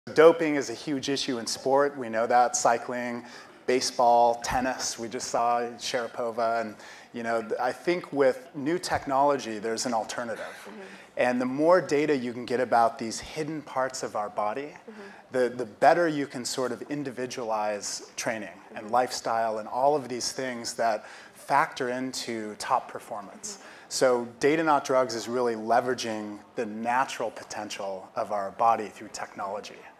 Doping is a huge issue in sport. We know that. Cycling, baseball, tennis. We just saw Sharapova. And I think with new technology, there's an alternative. And the more data you can get about these hidden parts of our body, the better you can sort of individualize training and lifestyle and all of these things that factor into top performance. So Data Not Drugs is really leveraging the natural potential of our body through technology.